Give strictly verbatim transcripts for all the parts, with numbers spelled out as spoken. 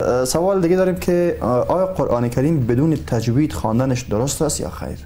سوال دیگه داریم که آیا قرآن کریم بدون تجوید خواندنش درست است یا خیر؟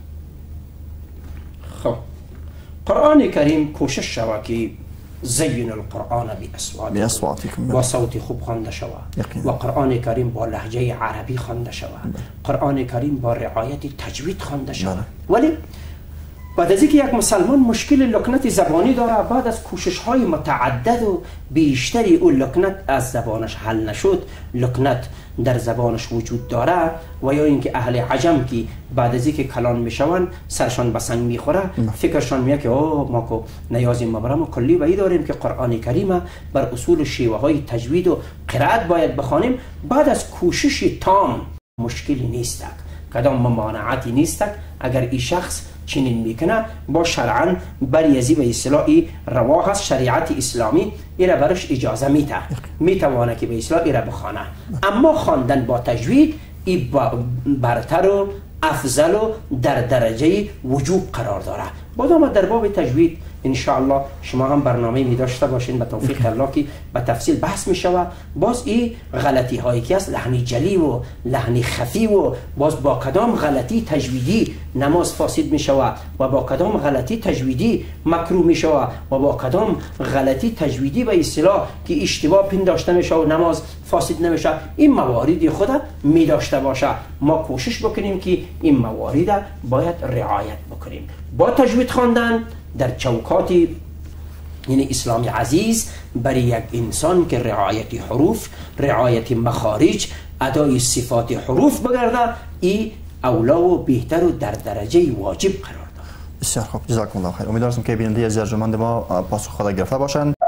خب قرآن کریم کوشش شود که زین القرآن باصواتکم با صوت خوب خوانده شود و قرآن کریم با لهجه عربی خوانده شود، قرآن کریم با رعایت تجوید خوانده شود. ولی بعد از اینکه یک مسلمان مشکل لکنت زبانی داره، بعد از کوشش های متعدد و بیشتری اون لکنت از زبانش حل نشد، لکنت در زبانش وجود داره، و یا اینکه اهل عجم که بعد از اینکه کلان میشون سرشان به سنگ میخوره، فکرشان میاد که اوه ما کو نیازی مبرم و کلی و ای داریم که قرآن کریم بر اصول شیوه های تجوید و قرائت باید بخوانیم. بعد از کوشش تام مشکلی نیست، کدام ممانعتی نیست. اگر این شخص چنین میکنه با شرعا بریزی به اصطلاحی روا هست، شریعت اسلامی ایره برش اجازه میده، میتوانه که به اصطلاح ایره بخوانه. اما خواندن با تجوید ای برتر و افضل و در درجه وجوب قرار داره. بادام در باب تجوید انشاءالله شما هم برنامه می داشته باشین به توفیق الله که به تفصیل بحث می شود. باز این غلطی هایی که است، لحنی جلی و لحنی خفی، و باز با کدام غلطی تجویدی نماز فاسد می شود و با کدام غلطی تجویدی مکروه می شود و با کدام غلطی تجویدی به اصطلاح که اشتباه پنداشته می شود و نماز فاسد نمیشه، این مواردی خود می داشته باشه. ما کوشش بکنیم که این موارد باید رعایت بکنیم. با تجوید خواندن در چوکات یعنی اسلام عزیز برای یک انسان که رعایت حروف، رعایت مخارج، ادای صفات حروف بگرده، ای اولا و بهتر و در درجه واجب قرار دارد. بسیار خوب، جزاکم الله خیر. امیدوارم که بیننده از ارجمند ما پاسخ خود گرفته باشند.